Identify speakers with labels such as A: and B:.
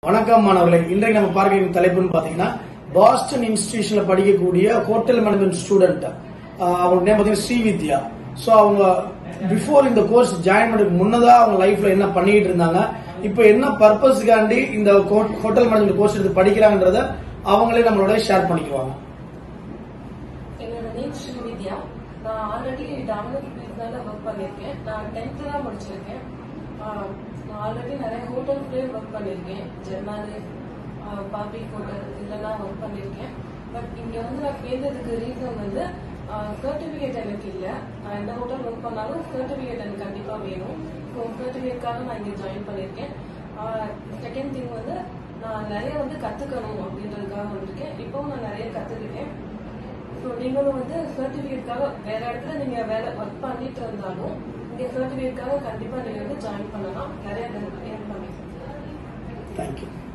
A: வணக்கம் மாணவர்களே, இன்றைக்கு நம்ம பார்க்க தலைப்புன்னு பாத்தீங்கன்னா பாஸ்டன் இன்ஸ்டிடியூஷன்ல படிக்கக்கூடிய ஹோட்டல் மேனேஜ்மெண்ட் ஸ்டூடெண்ட். அவங்க நேம் பாத்தீங்கன்னா ஸ்ரீவித்யா. சோ அவங்க பிஃபோர் இந்த கோர்ஸ் ஜாயின் பண்ணதுக்கு முன்னதா அவங்க லைஃப்ல என்ன பண்ணிட்டு இருந்தாங்க, இப்ப என்ன பர்பஸ்க்காண்டி இந்த ஹோட்டல் மேனேஜ்மெண்ட் கோர்ஸ் எடுத்து படிக்கிறாங்கன்றத அவங்களே நம்மளோட ஷேர் பண்ணிக்குவாங்க.
B: என்னோட நேம் ஸ்ரீவித்யா. நான் ஆல்ரெடி டாமினோஸ் ஒர்க் பண்ணிருக்கேன். நான் 10th தான் முடிச்சிருக்கேன். நான் ஆல்ரெடி நிறைய ஹோட்டல்ஸ்லயே ஒர்க் பண்ணிருக்கேன். ஜெர்மனி, பப்ளிக் ஹோட்டல் இதெல்லாம் ஒர்க் பண்ணிருக்கேன். பட் இங்க வந்து நான் சேர்ந்ததுக்கு ரீசன் வந்து சர்டிபிகேட் எனக்கு இல்ல. நான் எந்த ஹோட்டல் ஒர்க் பண்ணாலும் சர்டிபிகேட் எனக்கு கண்டிப்பா வேணும். ஸோ சர்டிபிகேட்காக நான் இங்க ஜாயின் பண்ணிருக்கேன். செகண்ட் திங் வந்து நான் நிறைய வந்து கத்துக்கணும் அப்படின்றதுக்காக வந்திருக்கேன். இப்பவும் நான் நிறைய கத்துக்கிட்டேன். ஸோ நீங்களும் வந்து சர்டிபிகேட்காக வேற இடத்துல நீங்க வேலை ஒர்க் பண்ணிட்டு இருந்தாலும் இங்க சர்டிபிகேட்காக கண்டிப்பா நீங்க வந்து ஜாயின் பண்ணலாம். நிறைய ஏர்ன் பண்ணிக்கலாம்.
A: தேங்க்யூ.